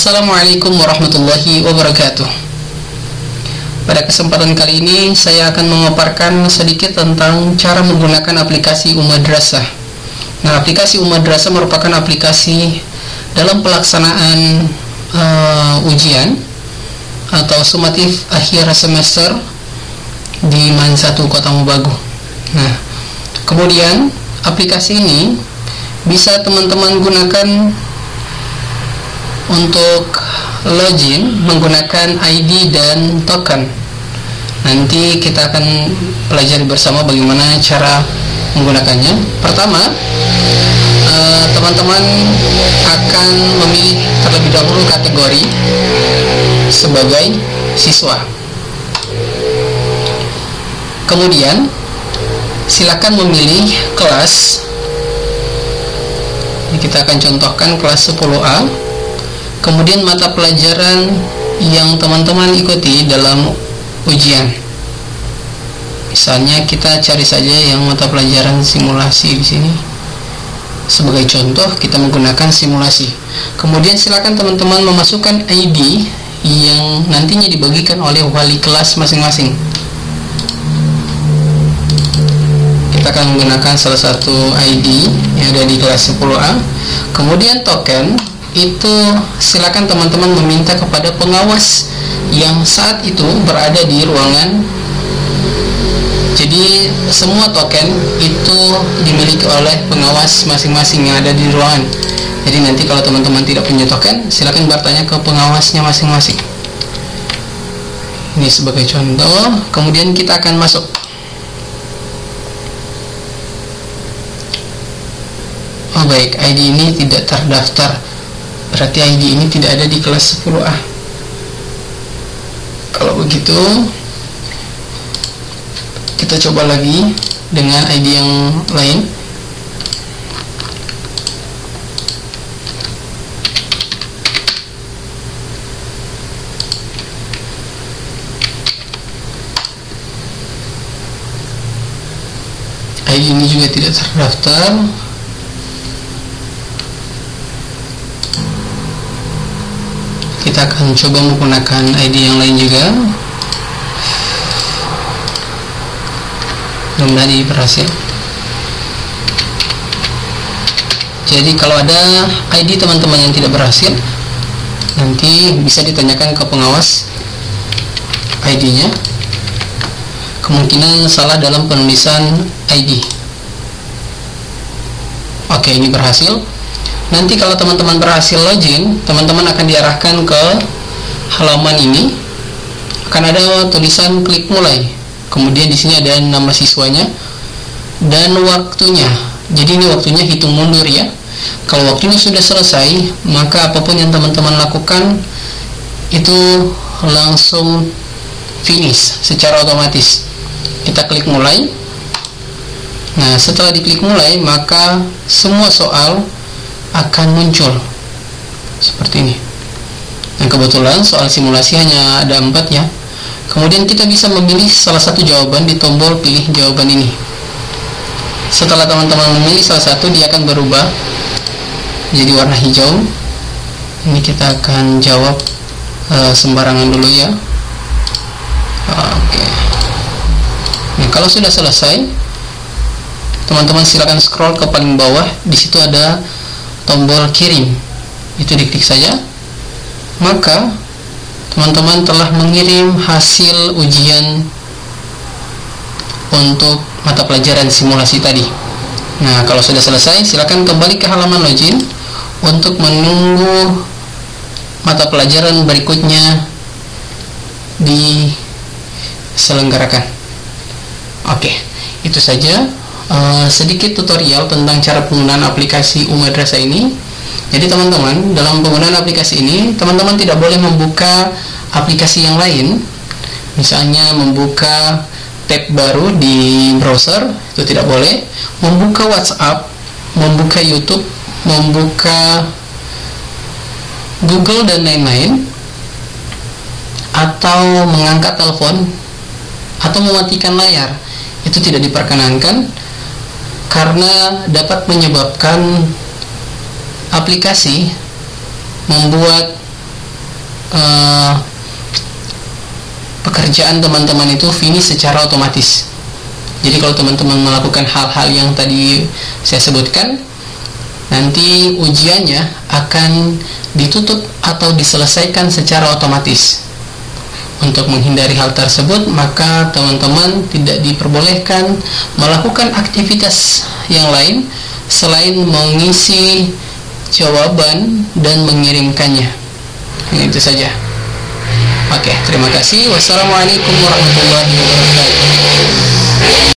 Assalamualaikum warahmatullahi wabarakatuh. Pada kesempatan kali ini saya akan memaparkan sedikit tentang cara menggunakan aplikasi Umadrasah. Nah, aplikasi Umadrasah merupakan aplikasi dalam pelaksanaan ujian atau sumatif akhir semester di MAN 1 Kota Mobagu. Nah, kemudian aplikasi ini bisa teman-teman gunakan untuk login menggunakan ID dan token. Nanti kita akan pelajari bersama bagaimana cara menggunakannya. Pertama, teman-teman akan memilih terlebih dahulu kategori sebagai siswa. Kemudian silakan memilih kelas. Kita akan contohkan kelas 10A. Kemudian mata pelajaran yang teman-teman ikuti dalam ujian. Misalnya kita cari saja yang mata pelajaran simulasi di sini. Sebagai contoh kita menggunakan simulasi. Kemudian silakan teman-teman memasukkan ID yang nantinya dibagikan oleh wali kelas masing-masing. Kita akan menggunakan salah satu ID yang ada di kelas 10A. Kemudian token itu silakan teman-teman meminta kepada pengawas yang saat itu berada di ruangan. Jadi semua token itu dimiliki oleh pengawas masing-masing yang ada di ruangan. Jadi nanti kalau teman-teman tidak punya token, silakan bertanya ke pengawasnya masing-masing. Ini sebagai contoh. Kemudian kita akan masuk. Oh baik, ID ini tidak terdaftar. Berarti ID ini tidak ada di kelas 10A. Kalau begitu, kita coba lagi dengan ID yang lain. ID ini juga tidak terdaftar. Kita akan coba menggunakan ID yang lain juga. Mudah-mudahan ini berhasil. Jadi kalau ada ID teman-teman yang tidak berhasil, nanti bisa ditanyakan ke pengawas ID-nya. Kemungkinan salah dalam penulisan ID. Oke, ini berhasil. Nanti kalau teman-teman berhasil login, teman-teman akan diarahkan ke halaman ini. Akan ada tulisan klik mulai. Kemudian di sini ada nama siswanya dan waktunya. Jadi ini waktunya hitung mundur ya. Kalau waktunya sudah selesai, maka apapun yang teman-teman lakukan itu langsung finish secara otomatis. Kita klik mulai. Nah, setelah diklik mulai, maka semua soal akan muncul seperti ini. Dan kebetulan soal simulasi hanya ada 4 ya. Kemudian kita bisa memilih salah satu jawaban di tombol pilih jawaban ini. Setelah teman-teman memilih salah satu, dia akan berubah jadi warna hijau. Ini kita akan jawab sembarangan dulu ya. Oke. Nah, kalau sudah selesai, teman-teman silakan scroll ke paling bawah. Di situ ada tombol kirim, itu diklik saja, maka teman-teman telah mengirim hasil ujian untuk mata pelajaran simulasi tadi. Nah, kalau sudah selesai, silakan kembali ke halaman login untuk menunggu mata pelajaran berikutnya diselenggarakan. Oke, itu saja sedikit tutorial tentang cara penggunaan aplikasi Umadrasah ini. Jadi teman-teman, dalam penggunaan aplikasi ini, teman-teman tidak boleh membuka aplikasi yang lain. Misalnya membuka tab baru di browser, itu tidak boleh. Membuka WhatsApp, membuka YouTube, membuka Google dan lain-lain, atau mengangkat telepon, atau mematikan layar, itu tidak diperkenankan. Karena dapat menyebabkan aplikasi membuat pekerjaan teman-teman itu finish secara otomatis. Jadi kalau teman-teman melakukan hal-hal yang tadi saya sebutkan, nanti ujiannya akan ditutup atau diselesaikan secara otomatis. Untuk menghindari hal tersebut, maka teman-teman tidak diperbolehkan melakukan aktivitas yang lain selain mengisi jawaban dan mengirimkannya. Itu saja. Oke, terima kasih. Wassalamualaikum warahmatullahi wabarakatuh.